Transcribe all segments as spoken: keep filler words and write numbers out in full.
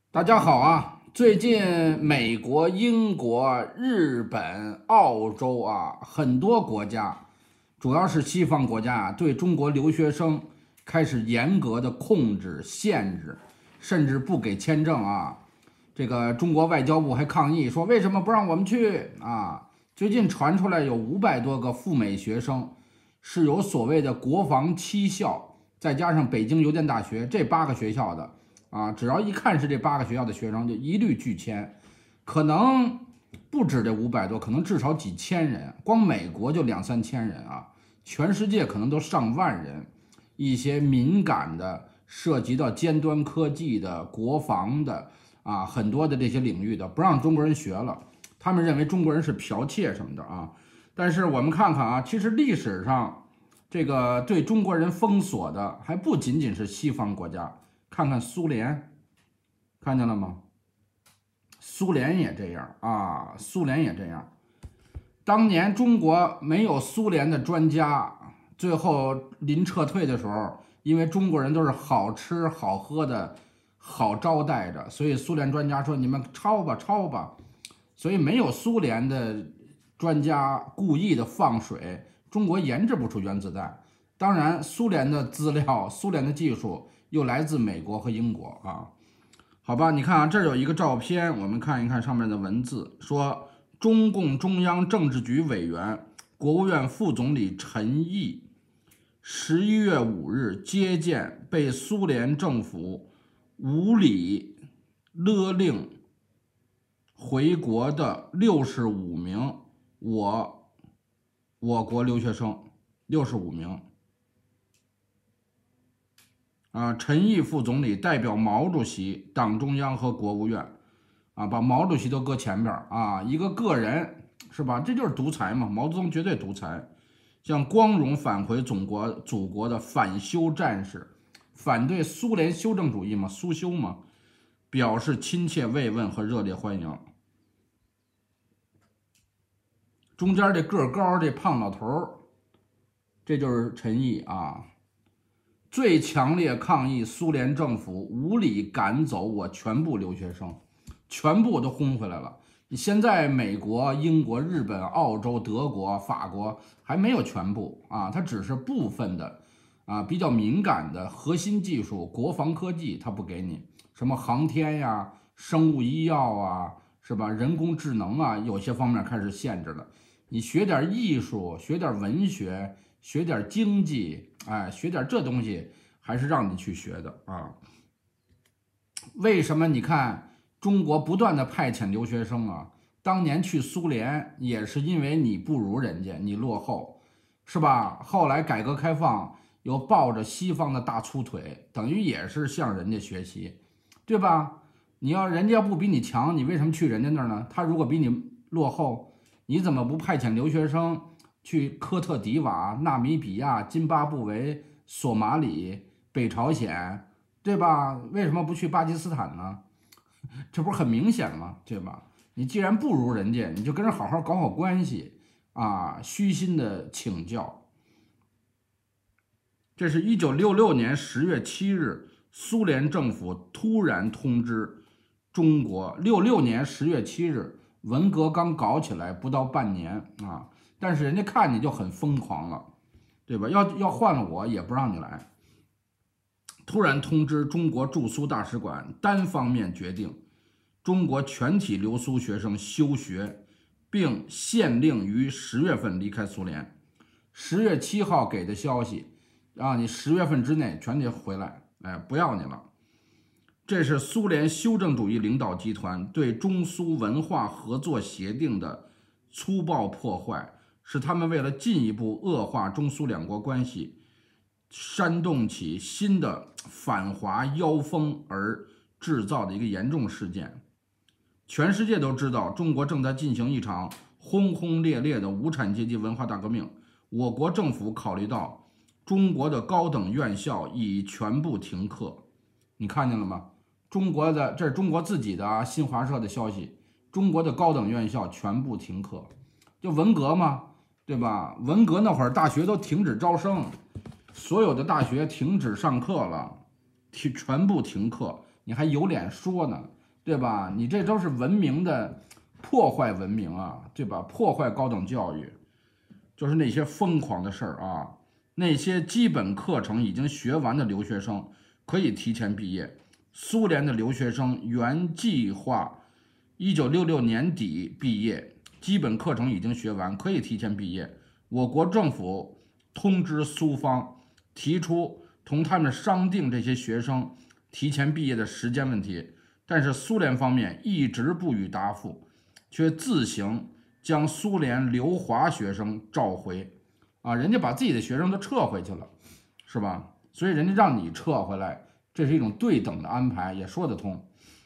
大家好啊！最近美国、英国、日本、澳洲啊，很多国家，主要是西方国家啊，对中国留学生开始严格的控制、限制，甚至不给签证啊。这个中国外交部还抗议说，为什么不让我们去啊？最近传出来有五百多个赴美学生是有所谓的国防七校，再加上北京邮电大学这八个学校的。啊，只要一看是这八个学校的学生，就一律拒签，可能不止这五百多，可能至少几千人，光美国就两三千人啊，全世界可能都上万人。一些敏感的、涉及到尖端科技的、国防的啊，很多的这些领域的，不让中国人学了，他们认为中国人是剽窃什么的啊。但是我们看看啊，其实历史上这个对中国人封锁的还不仅仅是西方国家。看看苏联，看见了吗？苏联也这样啊，苏联也这样。当年中国没有苏联的专家，最后临撤退的时候，因为中国人都是好吃好喝的，好招待着，所以苏联专家说你们抄吧抄吧。所以没有苏联的专家故意的放水，中国研制不出原子弹。当然，苏联的资料、苏联的技术。又来自美国和英国啊，好吧，你看啊，这儿有一个照片，我们看一看上面的文字，说中共中央政治局委员、国务院副总理陈毅，十一月五日接见被苏联政府无理勒令回国的六十五名我我国留学生，六十五名。啊，陈毅副总理代表毛主席、党中央和国务院，啊，把毛主席都搁前边啊，一个个人是吧？这就是独裁嘛，毛泽东绝对独裁。向光荣返回祖国祖国的反修战士，反对苏联修正主义嘛，苏修嘛，表示亲切慰问和热烈欢迎。中间这个高这胖老头，这就是陈毅啊。最强烈抗议苏联政府无理赶走我全部留学生，全部都轰回来了。你现在美国、英国、日本、澳洲、德国、法国还没有全部啊，它只是部分的啊，比较敏感的核心技术、国防科技，它不给你。什么航天呀、生物医药啊，是吧？人工智能啊，有些方面开始限制了。你学点艺术，学点文学。学点经济，哎，学点这东西还是让你去学的啊。为什么你看中国不断的派遣留学生啊？当年去苏联也是因为你不如人家，你落后，是吧？后来改革开放又抱着西方的大粗腿，等于也是向人家学习，对吧？你要人家不比你强，你为什么去人家那儿呢？他如果比你落后，你怎么不派遣留学生？去科特迪瓦、纳米比亚、津巴布韦、索马里、北朝鲜，对吧？为什么不去巴基斯坦呢？这不是很明显吗？对吧？你既然不如人家，你就跟人好好搞好关系啊，虚心的请教。这是一九六六年十月七日，苏联政府突然通知中国，六六年十月七日，文革刚搞起来不到半年啊。但是人家看你就很疯狂了，对吧？要要换了我也不让你来。突然通知中国驻苏大使馆，单方面决定中国全体留苏学生休学，并限令于十月份离开苏联。十月七号给的消息，让你十月份之内全得回来，哎，不要你了。这是苏联修正主义领导集团对中苏文化合作协定的粗暴破坏。是他们为了进一步恶化中苏两国关系，煽动起新的反华妖风而制造的一个严重事件。全世界都知道，中国正在进行一场轰轰烈烈的无产阶级文化大革命。我国政府考虑到中国的高等院校已全部停课，你看见了吗？中国的这是中国自己的啊，新华社的消息，中国的高等院校全部停课，就文革嘛。对吧？文革那会儿，大学都停止招生，所有的大学停止上课了，停全部停课，你还有脸说呢？ 对吧？你这都是文明的破坏文明啊，对吧？破坏高等教育，就是那些疯狂的事儿啊。那些基本课程已经学完的留学生可以提前毕业。苏联的留学生原计划一九六六年底毕业，基本课程已经学完，可以提前毕业。我国政府通知苏方，提出同他们商定这些学生提前毕业的时间问题，但是苏联方面一直不予答复，却自行将苏联留华学生召回。啊，人家把自己的学生都撤回去了，是吧？所以人家让你撤回来，这是一种对等的安排，也说得通。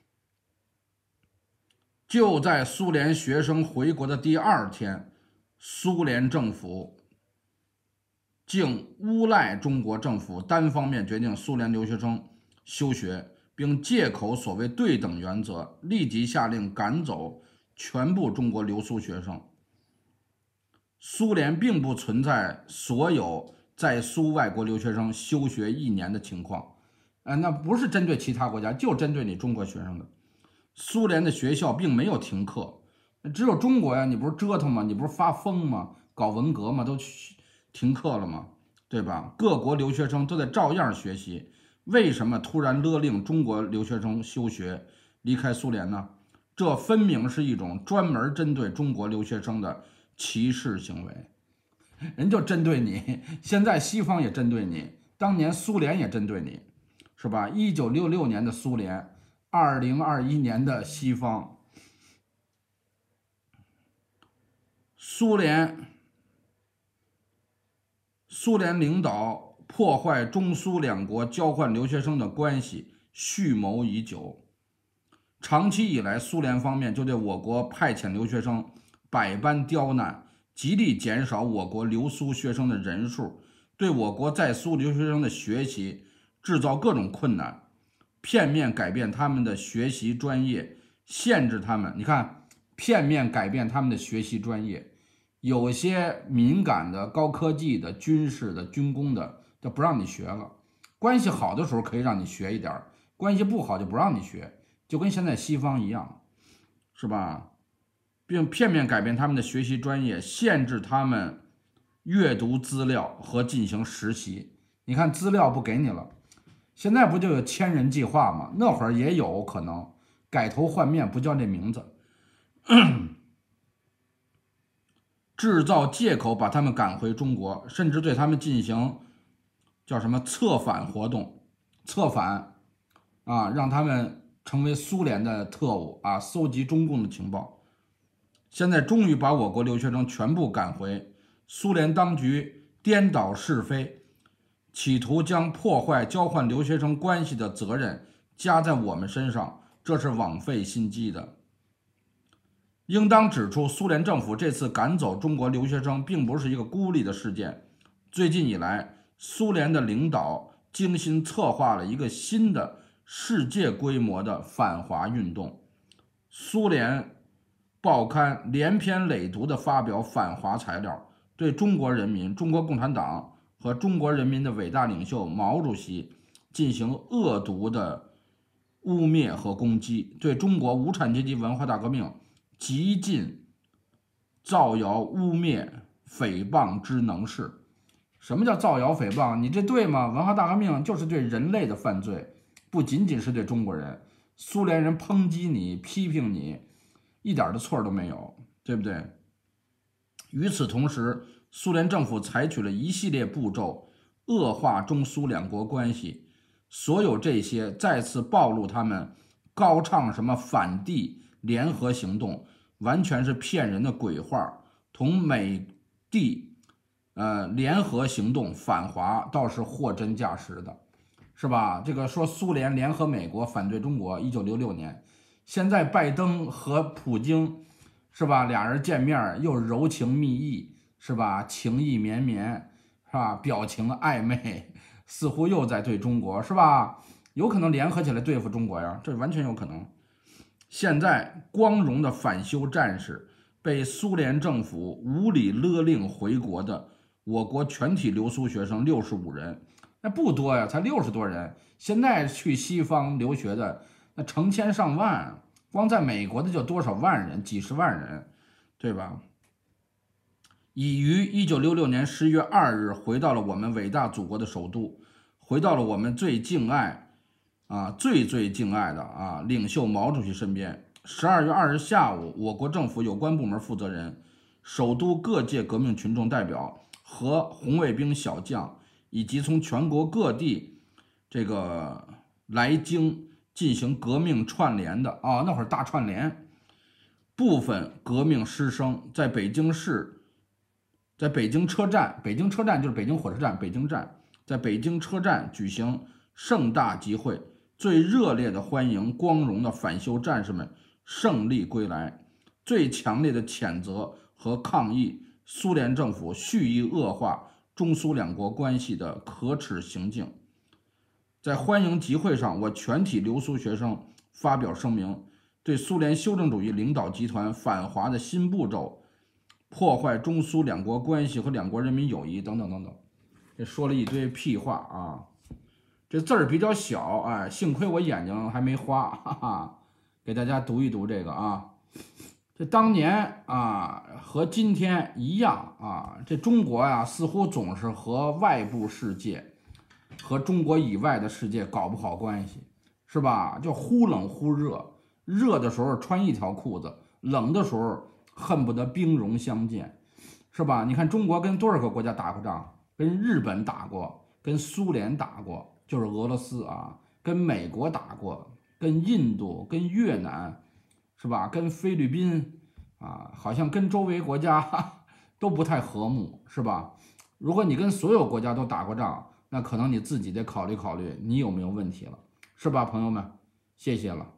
就在苏联学生回国的第二天，苏联政府竟诬赖中国政府单方面决定苏联留学生休学，并借口所谓对等原则，立即下令赶走全部中国留苏学生。苏联并不存在所有在苏外国留学生休学一年的情况，呃，那不是针对其他国家，就针对你中国学生的。苏联的学校并没有停课，只有中国呀，你不是折腾吗？你不是发疯吗？搞文革吗？都去停课了吗？对吧？各国留学生都在照样学习，为什么突然勒令中国留学生休学离开苏联呢？这分明是一种专门针对中国留学生的歧视行为，人就针对你，现在西方也针对你，当年苏联也针对你，是吧？一九六六年的苏联，二零二一年的西方，苏联苏联领导破坏中苏两国交换留学生的关系，蓄谋已久。长期以来，苏联方面就对我国派遣留学生百般刁难，极力减少我国留苏学生的人数，对我国在苏留学生的学习制造各种困难，片面改变他们的学习专业，限制他们。你看，片面改变他们的学习专业，有些敏感的、高科技的、军事的、军工的，就不让你学了。关系好的时候可以让你学一点，关系不好就不让你学。就跟现在西方一样，是吧？并片面改变他们的学习专业，限制他们阅读资料和进行实习。你看资料不给你了，现在不就有千人计划吗？那会儿也有可能改头换面，不叫这名字，制造借口把他们赶回中国，甚至对他们进行叫什么策反活动，策反啊，让他们成为苏联的特务啊，搜集中共的情报。现在终于把我国留学生全部赶回，苏联当局颠倒是非，企图将破坏交换留学生关系的责任加在我们身上，这是枉费心机的。应当指出，苏联政府这次赶走中国留学生并不是一个孤立的事件，最近以来，苏联的领导精心策划了一个新的世界规模的反华运动。苏联报刊连篇累牍地发表反华材料，对中国人民、中国共产党和中国人民的伟大领袖毛主席进行恶毒的污蔑和攻击，对中国无产阶级文化大革命极尽造谣、污蔑、诽谤之能事。什么叫造谣诽谤？你这对吗？文化大革命就是对人类的犯罪，不仅仅是对中国人。苏联人抨击你、批评你，一点的错都没有，对不对？与此同时，苏联政府采取了一系列步骤，恶化中苏两国关系。所有这些再次暴露他们高唱什么反帝联合行动，完全是骗人的鬼话。同美帝呃联合行动反华倒是货真价实的，是吧？这个说苏联联合美国反对中国，一九六六年，现在拜登和普京，是吧？俩人见面又柔情蜜意，是吧？情意绵绵，是吧？表情暧昧，似乎又在对中国，是吧？有可能联合起来对付中国呀，这完全有可能。现在光荣的返修战士被苏联政府无理勒令回国的，我国全体留苏学生六十五人，那不多呀，才六十多人。现在去西方留学的那成千上万， 光在美国的就多少万人，几十万人，对吧？已于一九六六年十月二日回到了我们伟大祖国的首都，回到了我们最敬爱啊最最敬爱的啊领袖毛主席身边。十二月二日下午，我国政府有关部门负责人、首都各界革命群众代表和红卫兵小将，以及从全国各地这个来京进行革命串联的啊，那会儿大串联，部分革命师生在北京市，在北京车站，北京车站就是北京火车站，北京站，在北京车站举行盛大集会，最热烈的欢迎光荣的反修战士们胜利归来，最强烈的谴责和抗议苏联政府蓄意恶化中苏两国关系的可耻行径。在欢迎集会上，我全体留苏学生发表声明，对苏联修正主义领导集团反华的新步骤、破坏中苏两国关系和两国人民友谊等等等等，这说了一堆屁话啊！这字儿比较小，哎，幸亏我眼睛还没花，哈哈。给大家读一读这个啊，这当年啊和今天一样啊，这中国呀、啊、似乎总是和外部世界、和中国以外的世界搞不好关系，是吧？就忽冷忽热，热的时候穿一条裤子，冷的时候恨不得兵戎相见，是吧？你看中国跟多少个国家打过仗？跟日本打过，跟苏联打过，就是俄罗斯啊，跟美国打过。跟印度、跟越南，是吧？跟菲律宾啊，好像跟周围国家哈都不太和睦，是吧？如果你跟所有国家都打过仗，那可能你自己得考虑考虑，你有没有问题了，是吧，朋友们？谢谢了。